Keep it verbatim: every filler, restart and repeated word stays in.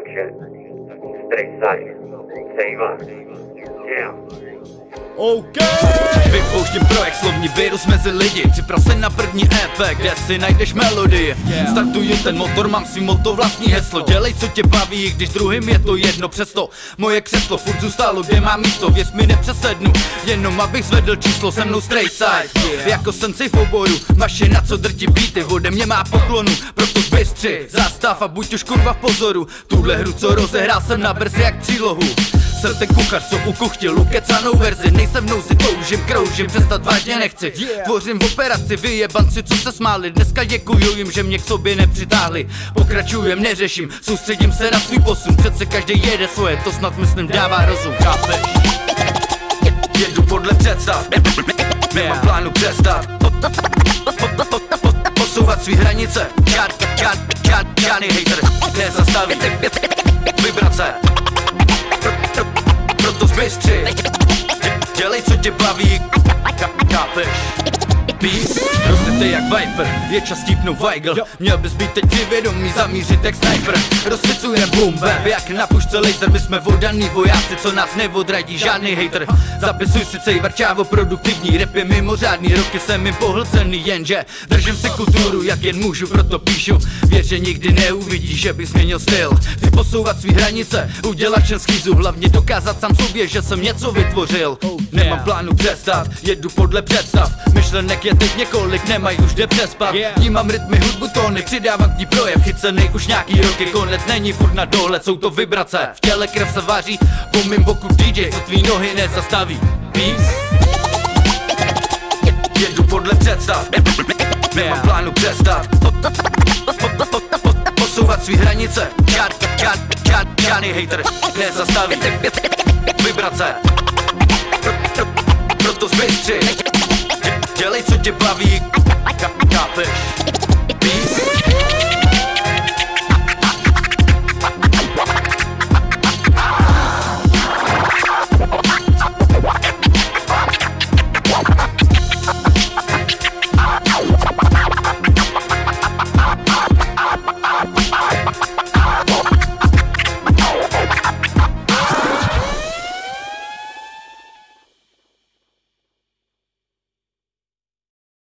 Takže straight side, Sejva, yeah. OK! Vypouštím projekt slovní virus mezi lidi. Připrav se na první E P, kde si najdeš melodii. yeah. Startuju ten motor, mám svý moto vlastní heslo. Dělej co tě baví, když druhým je to jedno. Přesto moje křeslo furt zůstalo, kde má místo. Věř mi, nepřesednu, jenom abych zvedl číslo. Se mnou straight side, yeah. Jako sensei v oboru. Mašina co drtí beaty, ode mě má poklonu. Proto zbystři, zastav a buď už kurva v pozoru. Tuhle hru co rozehrál jsem na verzi jak přílohu. Jsem ten kuchař, co ukuchtil ukecanou verzi. Nejsem mnou si toužím, kroužím, přestat vážně nechci. Tvořím v operaci, vyjebanci, co se smáli. Dneska děkuju jim, že mě k sobě nepřitáhli. Pokračujem, neřeším, soustředím se na svůj posun. Přece každý jede svoje, to snad myslím dává rozum, chápeš? Jedu podle představ, nemám plánu přestat posouvat svý hranice. Žádný hater nezastaví vibrace. Proto zbystři, dělej co tě baví, chápeš? Peace, rozjetej jak Viper, je čas típnout Weigl. Měl bys být teď přivědomý, zamířit jak sniper. Rozsvicujem boom bap, jak na pušce laser. My jsme vodaný vojáci, co nás neodradí žádný hater. Zapisuj si cejvar, čávo produktivní. Rap je mimořádný, roky jsem jim pohlcený. Jenže držím si kulturu, jak jen můžu, proto píšu. Věř, že nikdy neuvidíš, že bych změnil styl. Chci posouvat svý hranice, udělat všem schýzu. Hlavně dokázat sám sobě, že jsem něco vytvořil. Nemám plánu přestat, jedu podle představ. Myšlenek je teď několik, nemají už kde přespat. Vnímám rytmy, hudbu, tóny, přidávám k ní projev. Chycenej už nějaký roky, konec není furt na dohled. Jsou to vibrace, v těle krev se vaří. Po mým boku D J, co tvý nohy nezastaví. Peace. Jedu podle představ, nemám plánu přestat posouvat svý hranice. Žádný hater nezastaví vibrace. Proto zbystři, dělej co tě baví, chápeš?